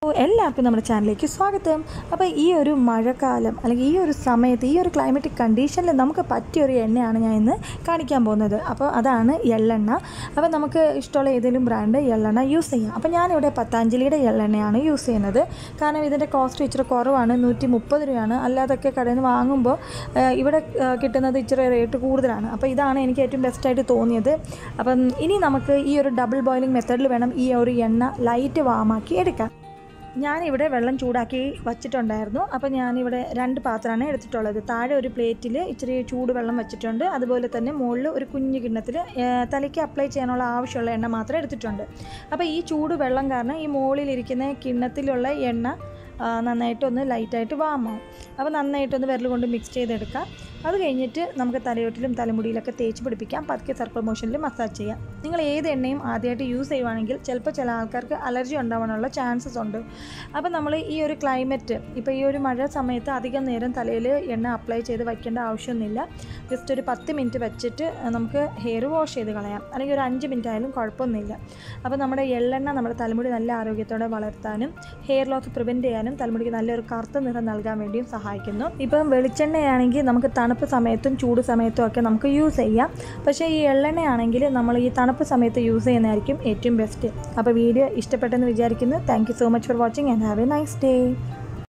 എല്ലാവർക്കും നമ്മുടെ ചാനലിലേക്ക് സ്വാഗതം. അപ്പോൾ ഈ ഒരു മഴക്കാലം അല്ലെങ്കിൽ ഈ ഒരു സമയത്ത് ഈ ഒരു ക്ലൈമറ്റിക് കണ്ടീഷനിൽ നമുക്ക് പറ്റിയൊരു എണ്ണയാണ് ഞാൻ ഇന്ന് കാണിക്കാൻ പോകുന്നത്. അപ്പോൾ അതാണ് എള്ളെണ്ണ. അപ്പോൾ നമുക്ക് ഇഷ്ടമുള്ള ഏതെങ്കിലും ബ്രാൻഡ് എള്ളെണ്ണ യൂസ് ചെയ്യാം. അപ്പോൾ ഞാനിവിടെ പതഞ്ജലിയുടെ എള്ളെണ്ണയാണ് യൂസ് ചെയ്യുന്നത്. കാരണം ഇതിൻ്റെ കോസ്റ്റ് ഇച്ചിരി കുറവാണ്, 130 രൂപയാണ്. അല്ലാതൊക്കെ കടയിൽ നിന്ന് വാങ്ങുമ്പോൾ ഇവിടെ കിട്ടുന്നത് ഇച്ചിരി റേറ്റ് കൂടുതലാണ്. അപ്പോൾ ഇതാണ് എനിക്ക് ഏറ്റവും ബെസ്റ്റായിട്ട് തോന്നിയത്. അപ്പം ഇനി നമുക്ക് ഈ ഒരു ഡബിൾ ബോയിലിംഗ് മെത്തേഡിൽ വേണം ഈ ഒരു എണ്ണ ലൈറ്റ് വാമാക്കി എടുക്കാൻ. ഞാനിവിടെ വെള്ളം ചൂടാക്കി വച്ചിട്ടുണ്ടായിരുന്നു. അപ്പോൾ ഞാനിവിടെ 2 പാത്രമാണ് എടുത്തിട്ടുള്ളത്. താഴെ ഒരു പ്ലേറ്റിൽ ഇച്ചിരി ചൂട് വെള്ളം വെച്ചിട്ടുണ്ട്. അതുപോലെ തന്നെ മുകളിൽ ഒരു കുഞ്ഞു കിണ്ണത്തിൽ തലയ്ക്ക് അപ്ലൈ ചെയ്യാനുള്ള ആവശ്യമുള്ള എണ്ണ മാത്രം എടുത്തിട്ടുണ്ട്. അപ്പോൾ ഈ ചൂട് വെള്ളം കാരണം ഈ മുകളിലിരിക്കുന്ന കിണ്ണത്തിലുള്ള എണ്ണ നന്നായിട്ടൊന്ന് ലൈറ്റായിട്ട് വാമാവും. അപ്പോൾ നന്നായിട്ടൊന്ന് വിരൽ കൊണ്ട് മിക്സ് ചെയ്തെടുക്കാം. അത് കഴിഞ്ഞിട്ട് നമുക്ക് തലയോട്ടിലും തലമുടിയിലൊക്കെ തേച്ച് പിടിപ്പിക്കാം. പതുക്കെ സർക്കിൾ മോഷനിൽ മസാജ് ചെയ്യാം. നിങ്ങൾ ഏത് എണ്ണയും ആദ്യമായിട്ട് യൂസ് ചെയ്യുവാണെങ്കിൽ ചിലപ്പോൾ ചില ആൾക്കാർക്ക് അലർജി ഉണ്ടാവാനുള്ള ചാൻസസ് ഉണ്ട്. അപ്പോൾ നമ്മൾ ഈ ഒരു ക്ലൈമറ്റ് ഇപ്പോൾ ഈ ഒരു മഴ സമയത്ത് അധികം നേരം തലയിൽ എണ്ണ അപ്ലൈ ചെയ്ത് വയ്ക്കേണ്ട ആവശ്യമൊന്നുമില്ല. ജസ്റ്റ് ഒരു 10 മിനിറ്റ് വെച്ചിട്ട് നമുക്ക് ഹെയർ വാഷ് ചെയ്ത് കളയാം, അല്ലെങ്കിൽ ഒരു 5 മിനിറ്റ് ആയാലും കുഴപ്പമൊന്നുമില്ല. അപ്പോൾ നമ്മുടെ എള്ളെണ്ണ നമ്മുടെ തലമുടി നല്ല ആരോഗ്യത്തോടെ വളർത്താനും ഹെയർ ലോസ് പ്രിവെൻറ്റ് ചെയ്യാനും തലമുടിക്ക് നല്ലൊരു കറുത്ത നിറം നൽകാൻ വേണ്ടിയും സഹായിക്കുന്നു. ഇപ്പം വെളിച്ചെണ്ണയാണെങ്കിൽ നമുക്ക് തണുപ്പ് സമയത്തും ചൂട് സമയത്തും ഒക്കെ നമുക്ക് യൂസ് ചെയ്യാം. പക്ഷേ ഈ എള്ളെണ്ണയാണെങ്കിൽ നമ്മൾ ഈ തണുപ്പ് സമയത്ത് യൂസ് ചെയ്യുന്നതായിരിക്കും ഏറ്റവും ബെസ്റ്റ്. അപ്പോൾ വീഡിയോ ഇഷ്ടപ്പെട്ടെന്ന് വിചാരിക്കുന്നു. Thank you so much for watching and have a nice day.